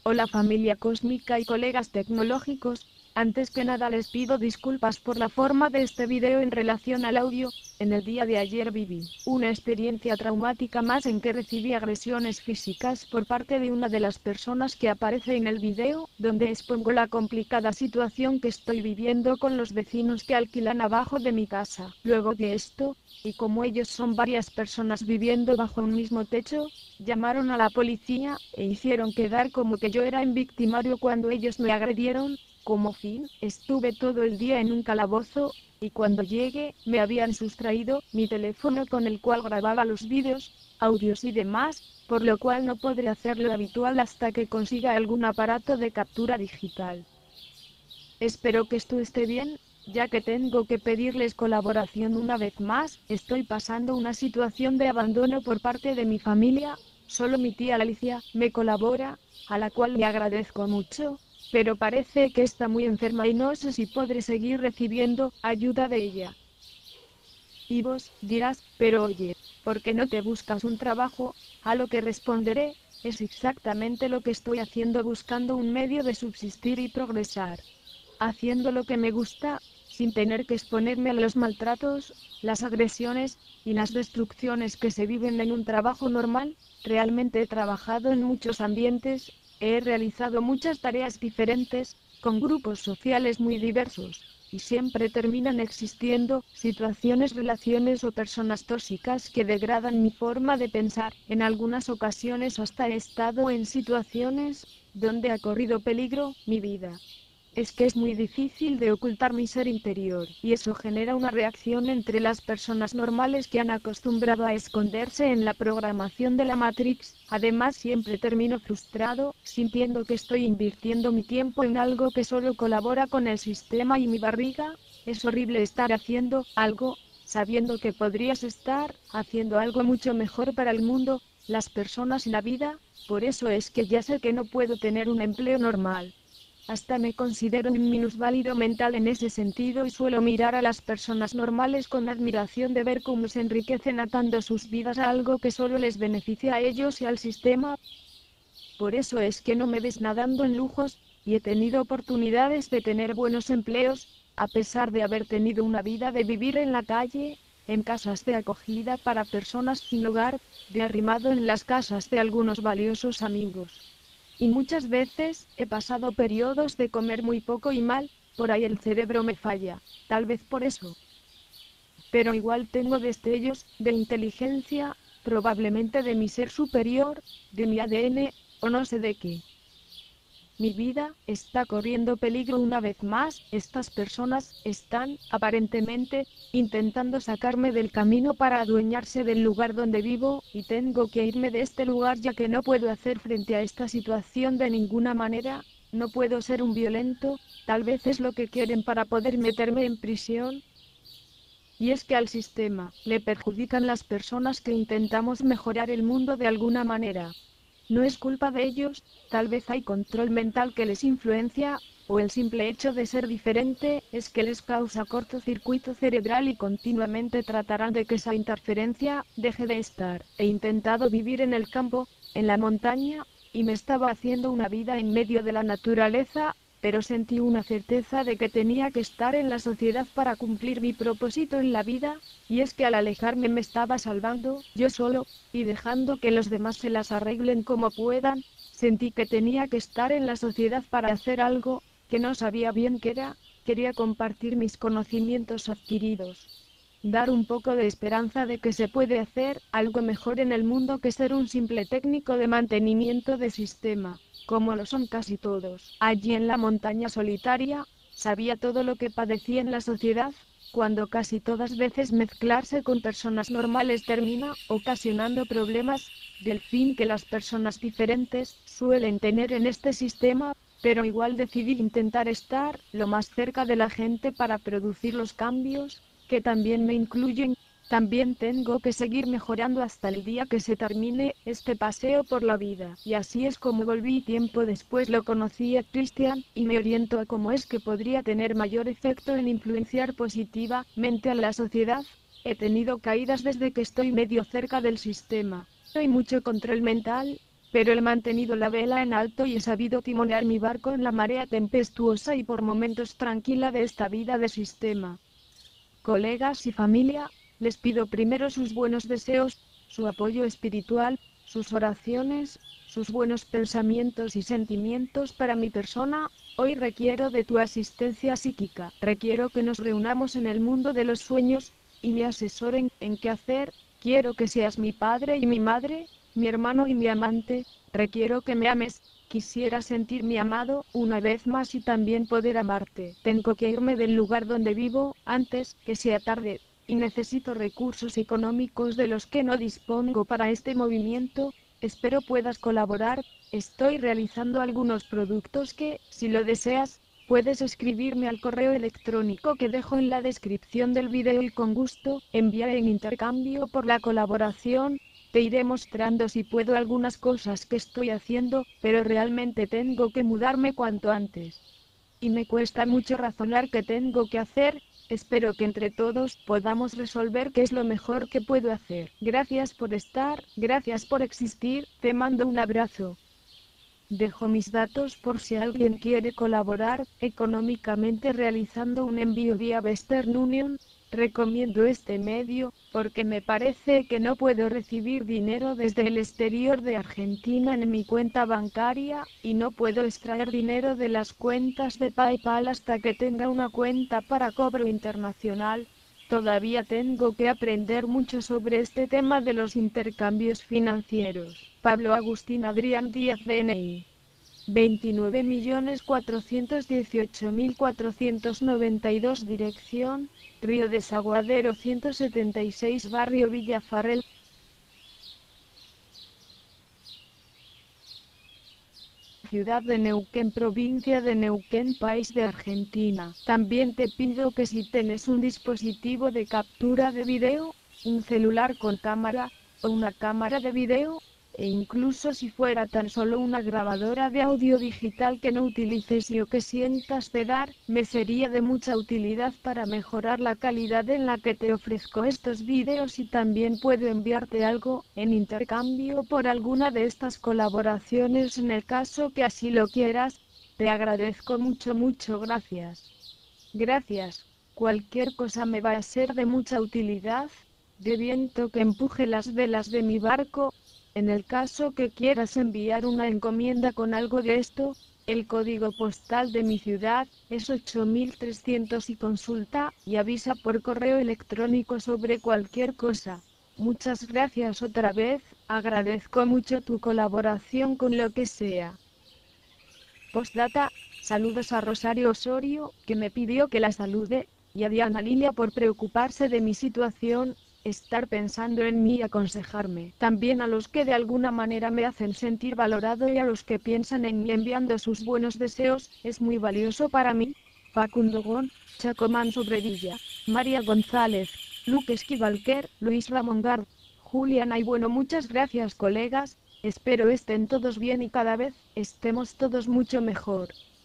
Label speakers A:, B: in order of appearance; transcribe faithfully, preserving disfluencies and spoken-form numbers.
A: Hola familia cósmica y colegas tecnológicos, antes que nada les pido disculpas por la forma de este video en relación al audio. En el día de ayer viví una experiencia traumática más en que recibí agresiones físicas por parte de una de las personas que aparece en el video, donde expongo la complicada situación que estoy viviendo con los vecinos que alquilan abajo de mi casa. Luego de esto, y como ellos son varias personas viviendo bajo un mismo techo, llamaron a la policía, e hicieron quedar como que yo era un victimario cuando ellos me agredieron. Como fin, estuve todo el día en un calabozo, y cuando llegué, me habían sustraído mi teléfono con el cual grababa los vídeos, audios y demás, por lo cual no podré hacer lo habitual hasta que consiga algún aparato de captura digital. Espero que esto esté bien, ya que tengo que pedirles colaboración una vez más. Estoy pasando una situación de abandono por parte de mi familia, solo mi tía Alicia me colabora, a la cual le agradezco mucho, pero parece que está muy enferma y no sé si podré seguir recibiendo ayuda de ella. Y vos dirás, pero oye, ¿por qué no te buscas un trabajo? A lo que responderé, es exactamente lo que estoy haciendo, buscando un medio de subsistir y progresar. Haciendo lo que me gusta, sin tener que exponerme a los maltratos, las agresiones, y las destrucciones que se viven en un trabajo normal. Realmente he trabajado en muchos ambientes, he realizado muchas tareas diferentes, con grupos sociales muy diversos, y siempre terminan existiendo situaciones, relaciones o personas tóxicas que degradan mi forma de pensar. En algunas ocasiones hasta he estado en situaciones donde ha corrido peligro mi vida. Es que es muy difícil de ocultar mi ser interior, y eso genera una reacción entre las personas normales que han acostumbrado a esconderse en la programación de la Matrix. Además, siempre termino frustrado, sintiendo que estoy invirtiendo mi tiempo en algo que solo colabora con el sistema y mi barriga. Es horrible estar haciendo algo, sabiendo que podrías estar haciendo algo mucho mejor para el mundo, las personas y la vida. Por eso es que ya sé que no puedo tener un empleo normal. Hasta me considero un minusválido mental en ese sentido y suelo mirar a las personas normales con admiración de ver cómo se enriquecen atando sus vidas a algo que solo les beneficia a ellos y al sistema. Por eso es que no me ves nadando en lujos, y he tenido oportunidades de tener buenos empleos, a pesar de haber tenido una vida de vivir en la calle, en casas de acogida para personas sin hogar, de arrimado en las casas de algunos valiosos amigos. Y muchas veces, he pasado periodos de comer muy poco y mal, por ahí el cerebro me falla, tal vez por eso. Pero igual tengo destellos de inteligencia, probablemente de mi ser superior, de mi A D N, o no sé de qué. Mi vida está corriendo peligro una vez más. Estas personas están, aparentemente, intentando sacarme del camino para adueñarse del lugar donde vivo, y tengo que irme de este lugar ya que no puedo hacer frente a esta situación de ninguna manera. No puedo ser un violento, tal vez es lo que quieren para poder meterme en prisión. Y es que al sistema le perjudican las personas que intentamos mejorar el mundo de alguna manera. No es culpa de ellos, tal vez hay control mental que les influencia, o el simple hecho de ser diferente es que les causa cortocircuito cerebral y continuamente tratarán de que esa interferencia deje de estar. He intentado vivir en el campo, en la montaña, y me estaba haciendo una vida en medio de la naturaleza, pero sentí una certeza de que tenía que estar en la sociedad para cumplir mi propósito en la vida, y es que al alejarme me estaba salvando yo solo, y dejando que los demás se las arreglen como puedan. Sentí que tenía que estar en la sociedad para hacer algo, que no sabía bien qué era. Quería compartir mis conocimientos adquiridos. Dar un poco de esperanza de que se puede hacer algo mejor en el mundo que ser un simple técnico de mantenimiento de sistema, como lo son casi todos. Allí en la montaña solitaria, sabía todo lo que padecía en la sociedad, cuando casi todas veces mezclarse con personas normales termina ocasionando problemas, del fin que las personas diferentes suelen tener en este sistema, pero igual decidí intentar estar lo más cerca de la gente para producir los cambios que también me incluyen. También tengo que seguir mejorando hasta el día que se termine este paseo por la vida. Y así es como volví. Tiempo después lo conocí a Christian, y me orientó a cómo es que podría tener mayor efecto en influenciar positivamente a la sociedad. He tenido caídas desde que estoy medio cerca del sistema. Hay mucho control mental, pero he mantenido la vela en alto y he sabido timonear mi barco en la marea tempestuosa y por momentos tranquila de esta vida de sistema. Colegas y familia, les pido primero sus buenos deseos, su apoyo espiritual, sus oraciones, sus buenos pensamientos y sentimientos para mi persona. Hoy requiero de tu asistencia psíquica. Requiero que nos reunamos en el mundo de los sueños, y me asesoren en qué hacer. Quiero que seas mi padre y mi madre, mi hermano y mi amante. Requiero que me ames. Quisiera sentirme amado una vez más y también poder amarte. Tengo que irme del lugar donde vivo, antes que sea tarde, y necesito recursos económicos de los que no dispongo para este movimiento. Espero puedas colaborar. Estoy realizando algunos productos que, si lo deseas, puedes escribirme al correo electrónico que dejo en la descripción del video y con gusto enviaré en intercambio por la colaboración. Te iré mostrando si puedo algunas cosas que estoy haciendo, pero realmente tengo que mudarme cuanto antes. Y me cuesta mucho razonar qué tengo que hacer. Espero que entre todos podamos resolver qué es lo mejor que puedo hacer. Gracias por estar, gracias por existir, te mando un abrazo. Dejo mis datos por si alguien quiere colaborar económicamente realizando un envío vía Western Union. Recomiendo este medio, porque me parece que no puedo recibir dinero desde el exterior de Argentina en mi cuenta bancaria, y no puedo extraer dinero de las cuentas de PayPal hasta que tenga una cuenta para cobro internacional. Todavía tengo que aprender mucho sobre este tema de los intercambios financieros. Pablo Agustín Adrián Díaz D N I veintinueve millones cuatrocientos dieciocho mil cuatrocientos noventa y dos. Dirección: Río Desaguadero ciento setenta y seis, Barrio Villafarel. Ciudad de Neuquén, provincia de Neuquén, país de Argentina. También te pido que si tienes un dispositivo de captura de video, un celular con cámara, o una cámara de video, e incluso si fuera tan solo una grabadora de audio digital que no utilices y o que sientas de dar, me sería de mucha utilidad para mejorar la calidad en la que te ofrezco estos videos, y también puedo enviarte algo en intercambio por alguna de estas colaboraciones en el caso que así lo quieras. Te agradezco mucho mucho gracias. Gracias. Cualquier cosa me va a ser de mucha utilidad. De viento que empuje las velas de mi barco. En el caso que quieras enviar una encomienda con algo de esto, el código postal de mi ciudad es ocho mil trescientos y consulta y avisa por correo electrónico sobre cualquier cosa. Muchas gracias otra vez, agradezco mucho tu colaboración con lo que sea. Postdata, saludos a Rosario Osorio, que me pidió que la salude, y a Diana Lilia por preocuparse de mi situación, estar pensando en mí y aconsejarme. También a los que de alguna manera me hacen sentir valorado y a los que piensan en mí enviando sus buenos deseos, es muy valioso para mí. Facundo Gon, Chacomán Sobrevilla, María González, Luque Esquivalquer, Luis Ramón Gard, Juliana y bueno, muchas gracias colegas, espero estén todos bien y cada vez estemos todos mucho mejor.